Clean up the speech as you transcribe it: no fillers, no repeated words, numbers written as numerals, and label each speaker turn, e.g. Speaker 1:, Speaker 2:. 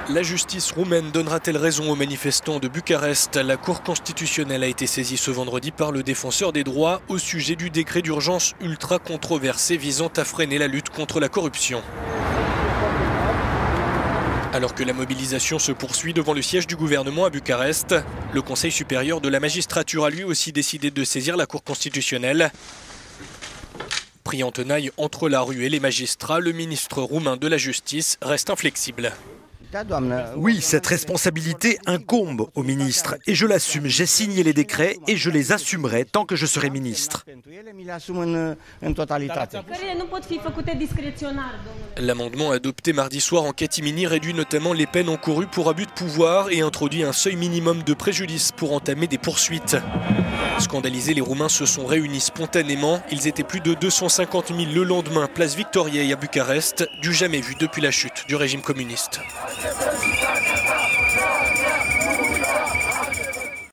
Speaker 1: La justice roumaine donnera-t-elle raison aux manifestants de Bucarest? La Cour constitutionnelle a été saisie ce vendredi par le défenseur des droits au sujet du décret d'urgence ultra controversé visant à freiner la lutte contre la corruption. Alors que la mobilisation se poursuit devant le siège du gouvernement à Bucarest, le Conseil supérieur de la magistrature a lui aussi décidé de saisir la Cour constitutionnelle. Pris en tenaille entre la rue et les magistrats, le ministre roumain de la Justice reste inflexible.
Speaker 2: Oui, cette responsabilité incombe au ministre et je l'assume. J'ai signé les décrets et je les assumerai tant que je serai ministre.
Speaker 1: L'amendement adopté mardi soir en catimini réduit notamment les peines encourues pour abus de pouvoir et introduit un seuil minimum de préjudice pour entamer des poursuites. Scandalisés, les Roumains se sont réunis spontanément. Ils étaient plus de 250 000 le lendemain, place Victoriei à Bucarest, du jamais vu depuis la chute du régime communiste.